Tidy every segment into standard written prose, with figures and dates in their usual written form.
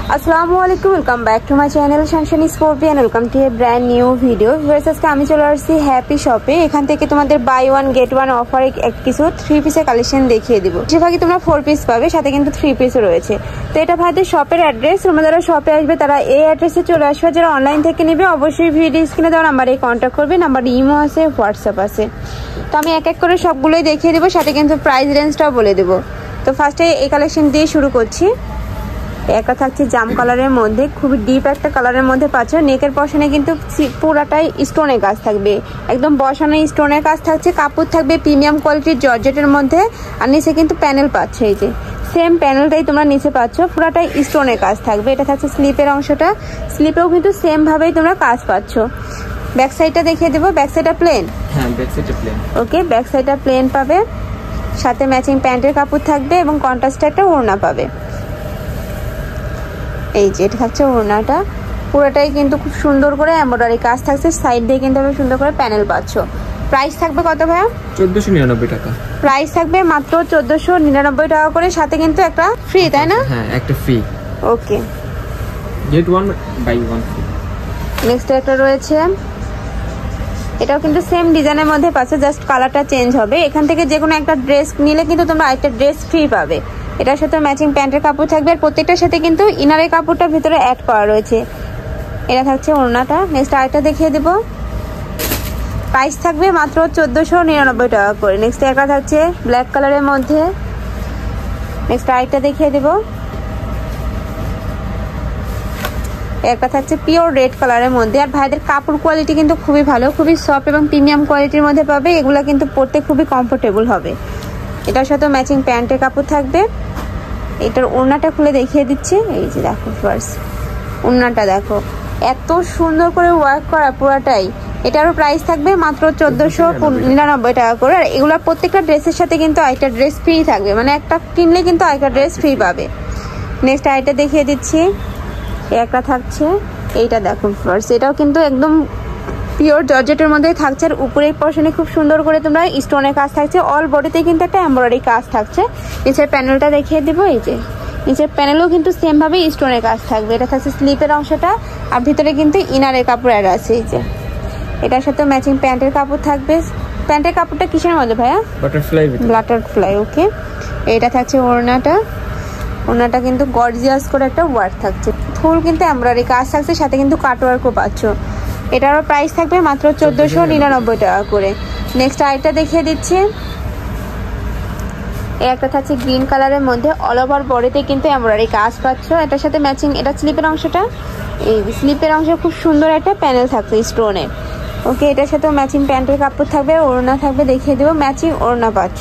আসসালামু আলাইকুম, welcome back to my channel sunshine scorpion. Welcome to a brand new video. আজকে আমি চলে আসছি হ্যাপি শপে। এখান থেকে তোমাদের বাই ওয়ান গেট ওয়ান অফারে কিছু 3 পিসের কালেকশন দেখিয়ে দিব। বেশিরভাগই তোমরা 4 পিস পাবে, সাথে কিন্তু 3 পিসও রয়েছে। তো এটা ভাইদের শপের অ্যাড্রেস। তোমরা যারা শপে আসবে তারা এই অ্যাড্রেসে চলে আসবে। যারা অনলাইন থেকে নেবে অবশ্যই ভিডিও স্ক্রিনে দেওয়া নাম্বারে কন্ট্যাক্ট করবে। নাম্বার ইমো আছে, হোয়াটসঅ্যাপ আছে। তো আমি এক এক করে সবগুলোই দেখিয়ে দেবো, সাথে কিন্তু প্রাইস রেঞ্জটাও বলে দেবো। তো ফার্স্টে এই কালেকশন দিয়ে শুরু করছি। একটা থাকছে জাম কালারের মধ্যে, খুবই ডিপ একটা কালারের মধ্যে পাচ্ছ। নেকের পশনে কিন্তু পুরাটাই স্টোনের কাজ থাকবে, একদম বসানো স্টোনের কাজ থাকছে। কাপড় থাকবে প্রিমিয়াম কোয়ালিটির জর্জেটের মধ্যে, আর নিচে কিন্তু প্যানেল পাচ্ছ। এই যে সেম প্যানেলটাই তোমরা নিচে পাচ্ছ, পুরাটাই স্টোনের কাজ থাকবে। এটা থাকছে স্লিপের অংশটা, স্লিপেও কিন্তু সেম ভাবেই তোমরা কাজ পাচ্ছ। ব্যাক সাইডটা দেখিয়ে দেবো। ব্যাক সাইডটা প্লেন, হ্যাঁ ব্যাক সাইডটা প্লেন। ওকে, ব্যাক সাইডটা প্লেন পাবে, সাথে ম্যাচিং প্যান্টের কাপড় থাকবে এবং কন্ট্রাস্টে একটা ওড়না পাবে। এই যে এটা থাকছে ওড়নাটা, পুরোটাই কিন্তু খুব সুন্দর করে এমব্রয়ডারি কাজ থাকছে। সাইড দিয়ে কিন্তু সুন্দর করে প্যানেল পাচ্ছ। প্রাইস থাকবে কত ভাইয়া? 1499 টাকা। প্রাইস থাকবে মাত্র 1499 টাকা করে, সাথে কিন্তু একটা ফ্রি, তাই না? হ্যাঁ একটা free. Okay, get one buy one free. Next একটা রয়েছে, এটাও কিন্তু সেম ডিজাইনের মধ্যে পাচ্ছে, জাস্ট কালারটা চেঞ্জ হবে। এখান থেকে যে কোনো একটা ড্রেস নিলে কিন্তু তোমরা আরেকটা ড্রেস ফ্রি পাবে। এটার সাথে ম্যাচিং প্যান্টের কাপড় থাকবে, আর প্রত্যেকটার সাথে কিন্তু ইনারের কাপড়টা ভিতরে অ্যাড করা রয়েছে। এটা থাকছে ওড়নাটা। নেক্সট আরেকটা দেখিয়ে দেবো। প্রাইস থাকবে মাত্র 1499 টাকা করে। নেক্সট একটা থাকছে ব্ল্যাক কালারের মধ্যে। নেক্সট আরেকটা দেখিয়ে দেবো। একটা থাকছে পিওর রেড কালারের মধ্যে। আর ভাইদের কাপড় কোয়ালিটি কিন্তু খুবই ভালো, খুবই সফট এবং প্রিমিয়াম কোয়ালিটির মধ্যে পাবে। এগুলো কিন্তু পরতে খুবই কমফোর্টেবল হবে। এটার সাথে ম্যাচিং প্যান্টের কাপড় থাকবে। এটার ওড়নাটা খুলে দেখিয়ে দিচ্ছি। এই যে দেখো ফার্স্ট ওড়নাটা দেখো, এত সুন্দর করে ওয়ার্ক করা পুরাটাই। এটারও প্রাইস থাকবে মাত্র 1499 টাকা করে। আর এগুলোর প্রত্যেকটা ড্রেসের সাথে কিন্তু আরেকটা ড্রেস ফ্রি থাকবে, মানে একটা কিনলে কিন্তু আরেকটা ড্রেস ফ্রি পাবে। নেক্সট আরেকটা দেখিয়ে দিচ্ছি। একটা থাকছে, এইটা দেখো ফার্স্ট, এটাও কিন্তু একদম পিওর জর্জেটের মধ্যে থাকছে। আর উপরের পশনে খুব সুন্দর করে তোমরা স্টোনের কাজ থাকছে। অল বডিতে কিন্তু একটা এমব্রয়ডারি কাজ থাকছে। নিচের প্যানেলটা দেখিয়ে দিব। এই যে নিচের প্যানেলও কিন্তু সেম ভাবে স্টোনের কাজ থাকবে। এটা থাকছে স্লিপের অংশটা, আর ভিতরে কিন্তু ইনারের কাপড় অ্যাড আছে। এই যে এটার সাথে ম্যাচিং প্যান্টের কাপড় থাকবে। প্যান্টের কাপড়টা কিসের মধ্যে ভাইয়া? বাটারফ্লাই। ওকে, এটা থাকছে ওড়নাটা। ওড়নাটা কিন্তু গর্জিয়াস করে একটা ওয়ার্ক থাকছে, ফুল কিন্তু এমব্রয়ডারি কাজ থাকছে, সাথে কিন্তু কাটওয়ার্কও পাচ্ছ। এটারও প্রাইস থাকবে মাত্র 1499 টাকা করে। নেক্সট আরেকটা দেখিয়ে দিচ্ছি। একটা থাকছে গ্রিন কালারের মধ্যে, অল ওভার বডিতে কিন্তু এমব্রয়ডারি কাজ পাচ্ছ। এটার সাথে ম্যাচিং, এটা স্লিপের অংশটা, এই স্লিপের অংশে খুব সুন্দর একটা প্যানেল থাকছে স্টোনের। ওকে, এটার সাথেও ম্যাচিং প্যান্টের কাপড় থাকবে, ওড়না থাকবে, দেখিয়ে দেবো। ম্যাচিং ওড়না পাচ্ছ।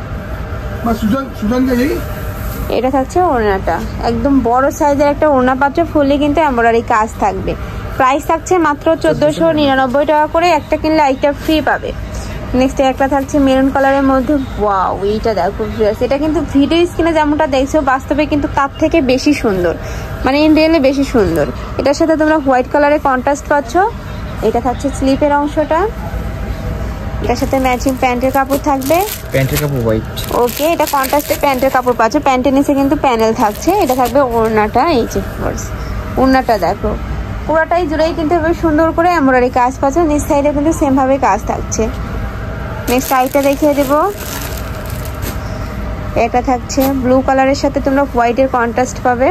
এটা থাকছে ওড়নাটা, একদম বড় সাইজের একটা ওড়না পাচ্ছ, ফুললি কিন্তু এমব্রয়ডারি কাজ থাকবে। প্রাইস থাকছে মাত্র 1499 টাকা করে। একটা কিনলে আরেকটা ফ্রি পাবে। নেক্সট একটা থাকছে মেরুন কালারের মধ্যে। ওয়াও, এইটা দেখো, এটা কিন্তু ভিডিও স্ক্রিনে যেমনটা দেখছো বাস্তবে কিন্তু তার থেকে বেশি সুন্দর, মানে ইন রিয়েলি বেশি সুন্দর। এটার সাথে তোমরা হোয়াইট কালারের কন্ট্রাস্ট পাচ্ছ। এটা থাকছে স্লিপের অংশটা, এটার সাথে ম্যাচিং প্যান্টের কাপড় থাকবে, প্যান্টের কাপড় হোয়াইট। ওকে, এটা কন্ট্রাস্টে প্যান্টের কাপড় পাচ্ছ। প্যান্টের নিচে কিন্তু প্যানেল থাকছে। এটা থাকবে ওড়নাটা। এই যে ওড়নাটা দেখো, পুরোটাই জুড়েই কিন্তু সুন্দর করে এমব্রয়ডারি কাজ পাচ্ছ। নিচ সাইডে কিন্তু সেম ভাবে কাজ থাকছে। নেক্সট সাইডটা দেখিয়ে দেবো। এটা থাকছে ব্লু কালারের সাথে তোমরা হোয়াইটের কন্ট্রাস্ট পাবে।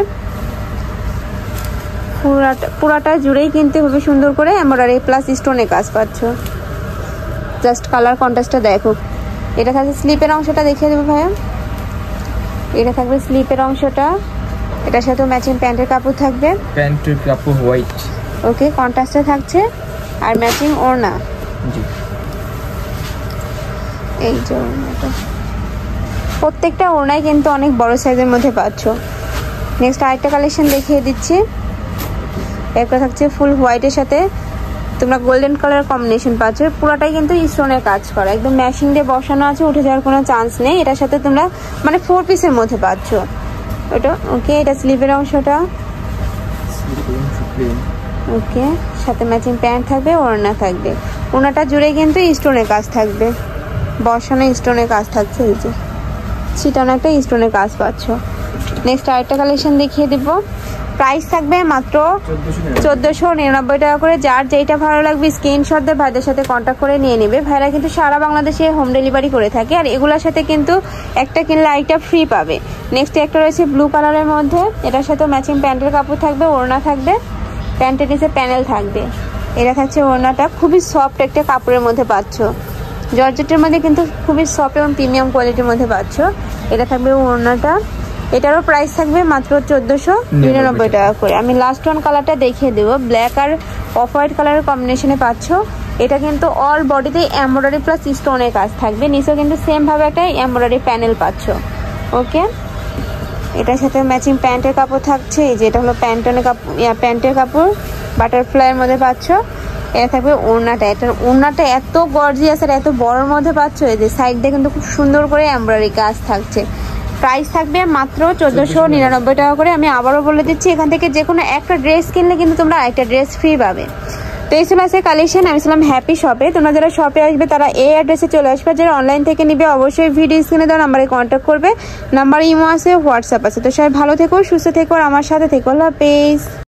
পুরাটা জুড়েই কিন্তু খুবই সুন্দর করে এমব্রয়ডারি প্লাস স্টোনে কাজ পাচ্ছ। জাস্ট কালার কন্ট্রাস্টটা দেখো। এটা থাকছে স্লিপের অংশটা, দেখিয়ে দেবো ভাইয়া। এটা থাকবে স্লিপের অংশটা, এটার সাথে ম্যাচিং প্যান্টের কাপড় থাকবে, প্যান্টের কাপড় হোয়াইট। ওকে, কন্ট্রাস্টে থাকছে, আর ম্যাচিং ওড়না। এই যে ওড়নাটা, প্রত্যেকটা ওড়নাই কিন্তু অনেক বড় সাইজের মধ্যে পাচ্ছ। নেক্সট আরেকটা কালেকশন দেখিয়ে দিচ্ছি। একটা থাকছে ফুল হোয়াইটের সাথে তোমরা গোল্ডেন কালার কম্বিনেশন পাচ্ছ। পুরোটাই কিন্তু স্টোনের কাজ করা, একদম ম্যাচিং দিয়ে বসানো আছে, উঠে যাওয়ার কোনো চান্স নেই। এটার সাথে তোমরা মানে 4 পিসের মধ্যে পাচ্ছ ওটা। ওকে, এটা স্লিভের অংশটা, ওকে, সাথে ম্যাচিং প্যান্ট থাকবে, ওড়না থাকবে। ওড়নাটা জুড়ে কিন্তু স্টোনের কাজ থাকবে, বসানো স্টোনের কাজ থাকছে। এই যে ছিটানো একটা স্টোনের কাজ পাচ্ছ। নেক্সট আরেকটা কালেকশন দেখিয়ে দিব। প্রাইস থাকবে মাত্র 1499 টাকা করে। যার যেটা ভালো লাগবে স্ক্রিনশট দিয়ে ভাইদের সাথে কন্ট্যাক্ট করে নিয়ে নেবে। ভাইরা কিন্তু সারা বাংলাদেশে হোম ডেলিভারি করে থাকে, আর এগুলোর সাথে কিন্তু একটা কিনলে আরেকটা ফ্রি পাবে। নেক্সট একটা রয়েছে ব্লু কালারের মধ্যে, এটার সাথে ম্যাচিং প্যান্টের কাপড় থাকবে, ওড়না থাকবে, প্যান্টের নিচে প্যানেল থাকবে। এটা থাকছে ওড়নাটা, খুবই সফট একটা কাপড়ের মধ্যে পাচ্ছ, জর্জেটের মধ্যে কিন্তু খুবই সফট এবং প্রিমিয়াম কোয়ালিটির মধ্যে পাচ্ছ। এটা থাকবে ওড়নাটা, এটারও প্রাইস থাকবে মাত্র 1499 টাকা করে। আমি লাস্ট ওয়ান কালারটা দেখিয়ে দেবো, ব্ল্যাক আর অফ হোয়াইট কালারের কম্বিনেশনে পাচ্ছ। এটা কিন্তু অল বডিতে এমব্রয়ডারি প্লাস স্টোনের কাজ থাকবে, নিচেও কিন্তু সেম ভাবে একটা এমব্রয়ডারি প্যানেল পাচ্ছ। ওকে, এটার সাথে ম্যাচিং প্যান্টের কাপড় থাকছে, এই যে এটা হলো প্যান্টের কাপড় বাটারফ্লাইয়ের মধ্যে পাচ্ছ। এটা থাকবে ওড়নাটা, এটার ওড়নাটা এত গর্জিয়াস আর এত বড়র মধ্যে পাচ্ছ, এই যে সাইড দিয়ে কিন্তু খুব সুন্দর করে এমব্রয়ডারি কাজ থাকছে। প্রাইস থাকবে মাত্র 1499 টাকা করে। আমি আবারও বলে দিচ্ছি, এখান থেকে যে কোনো একটা ড্রেস কিনলে কিন্তু তোমরা একটা ড্রেস ফ্রি পাবে। তো এই ছিল আছে কালেকশন। আমি ছিলাম হ্যাপি শপে। তোমরা যারা শপে আসবে তারা এই অ্যাড্রেসে চলে আসবে, যারা অনলাইন থেকে নিবে অবশ্যই ভিডিও স্ক্রিনে দেওয়া নাম্বারে কন্ট্যাক্ট করবে। নাম্বার ইমো আছে, হোয়াটসঅ্যাপ আছে। তো সবাই ভালো থেকো, সুস্থ থেকো, আর আমার সাথে থেকো। আল্লাহ হাফেজ।